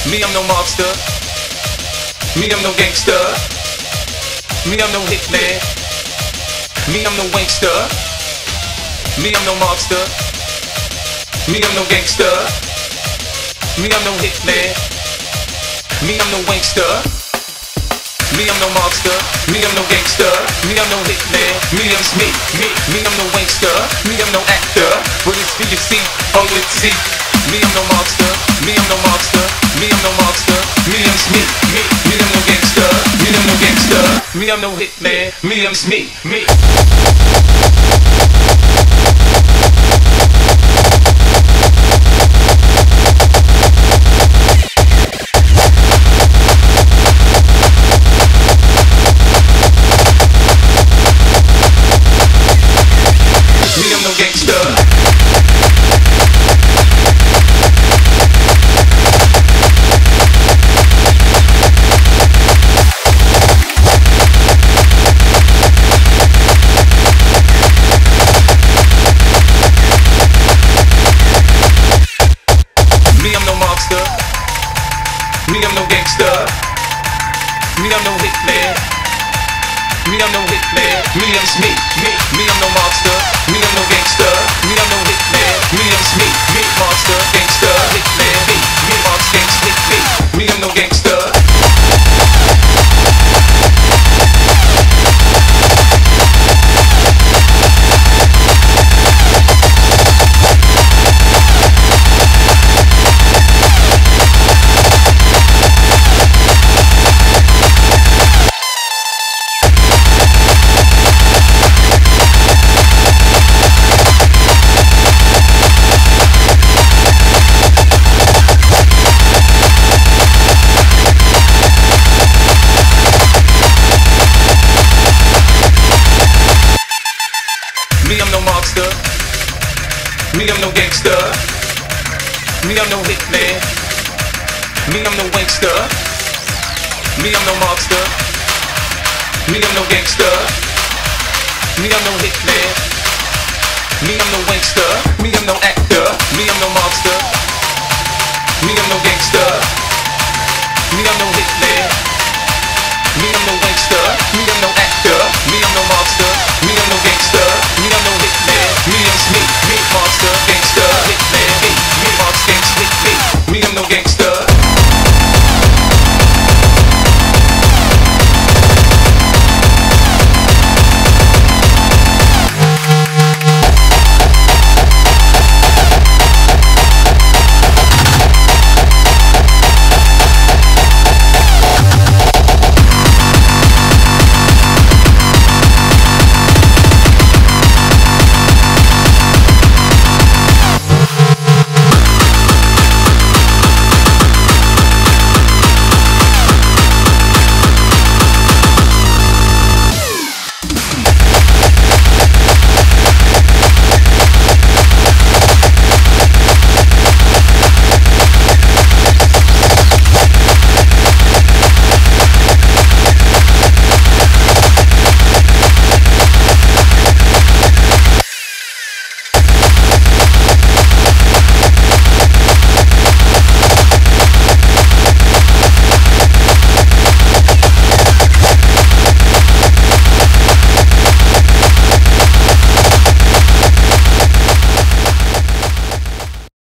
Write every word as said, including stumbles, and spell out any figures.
Me, I'm no mobster. Me, I'm no gangster. Me, I'm no hitman. Me, I'm no wankster. Me, I'm no mobster. Me, I'm no gangster. Me, I'm no hitman. Me, I'm no wankster. Me, I'm no mobster. Me, I'm no gangster. Me, I'm no hitman. Me, I'm me. Me, me, I'm no wankster. Me, I'm no actor. But it's for you see, oh let's see. Me, I'm no mobster. Me, I'm no mobster. Me, I'm no mobster. Me, I'm me. Me, me, I'm no gangster. Me, I'm no gangster. Me, I'm no hitman. Me, I'm me. Me. Me, I'm no gangster. Me, I'm no hitman. Me, I'm no hitman. Me, I'm me. Me, me, I'm no mobster. Me, I'm no gangster. Me, I'm no hitman. Me, I'm me. Me, monster, gangster, hitman. Me, me, monster, gangster, hit me. Me, I'm no gangster. Me, I'm no mobster. Me, I'm no gangster. Me, I'm no hitman. Me, I'm no wankster. Me, I'm no mobster. Me, I'm no gangster. Me, I'm no hitman. Me, I'm no wankster.